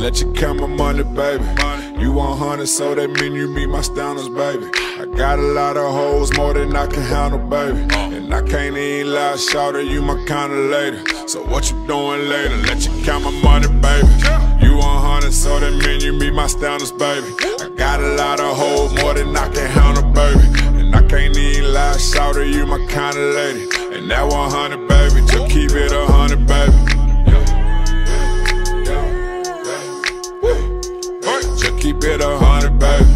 let you count my money, baby. You 100, so that mean you meet my standards, baby. I got a lot of hoes, more than I can handle, baby. And I can't even lie, shawty, you my kinda lady. So what you doing later? Let you count my money, baby. You 100, so that mean you meet my standards, baby. I got a lot of hoes, more than I can handle, baby. And I can't even lie, shawty, you my kinda lady. And that 100, baby, just keep it 100, baby. Just keep it 100, baby.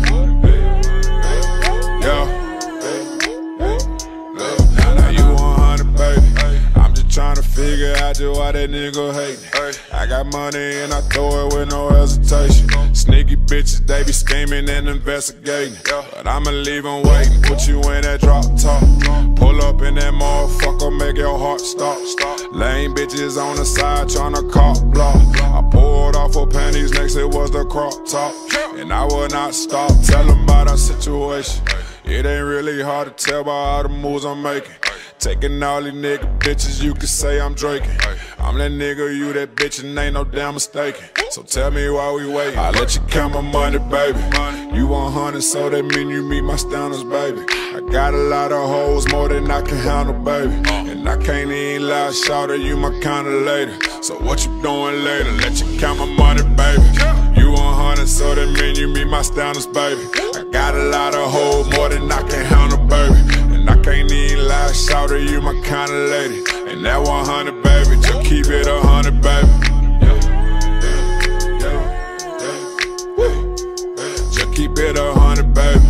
Now you 100, baby. I'm just tryna figure out just why that nigga hatin'. I got money and I throw it with no hesitation. Sneaky bitches, they be scheming and investigating, but I'ma leave them waiting. Put you in that drop top, pull up in that motherfucker, make your heart stop. Lame bitches on the side tryna cop block. I pulled off her panties, next it was the crop top. And I will not stop, tell them about our situation. It ain't really hard to tell by all the moves I'm making. Taking all these nigga bitches, you can say I'm draking. I'm that nigga, you that bitch, and ain't no damn mistaken. So tell me why we waiting. I let you count my money, baby. You 100, so that mean you meet my standards, baby. I got a lot of hoes, more than I can handle, baby. And I can't even lie, shawty, you my kinda lady. So what you doing later? Let you count my money, baby. You 100, so that mean you meet my standards, baby. I got a lot of hoes, more than I can handle, baby. And I can't even lie, shawty, you my kinda lady. And that 100, baby, just keep it 100, baby. Just keep it 100, baby.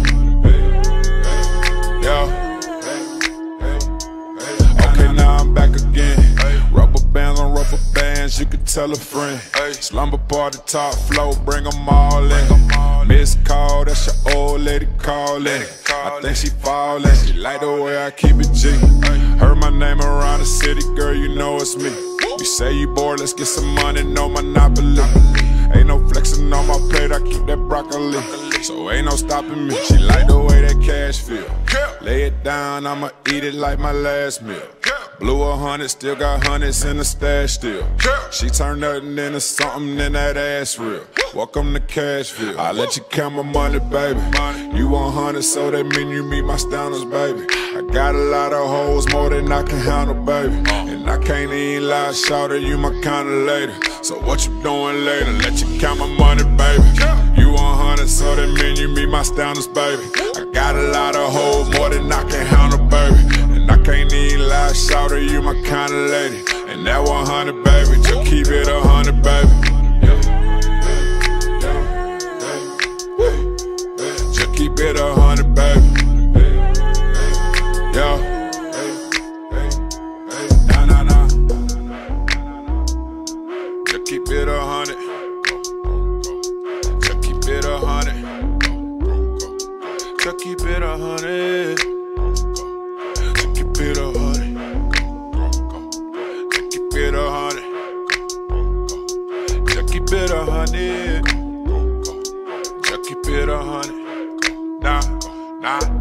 Okay, now I'm back again. Rubber bands on rubber bands, you can tell a friend. Slumber party, top flow, bring them all in. Missed call, that's your old lady calling. I think she fallin', she like the way I keep it G. Heard my name around the city, girl, you know it's me. You say you bored, let's get some money, no monopoly. Ain't no flexing on my plate, I keep that broccoli. So ain't no stopping me, she like the way that cash feel. Lay it down, I'ma eat it like my last meal. Blew 100, still got hundreds in the stash still. She turned nothing into something, in that ass real. Welcome to Cashville. I let you count my money, baby. You 100, so that mean you meet my standards, baby. I got a lot of hoes, more than I can handle, baby. And I can't even lie, shawty, you my kinda lady. So what you doing later? Let you count my money, baby. You 100, so that mean you meet my standards, baby. I got a lot of hoes, more than I can handle, baby. And I can't even lie, shawty, you my kinda lady. And that 100, baby, just keep it 100, baby. Just keep it 100, baby. Nah. Just keep it 100. Just keep it 100. Just keep it 100. Just keep it 100. Just keep it 100. Just keep it 100. Just keep it 100. Nah.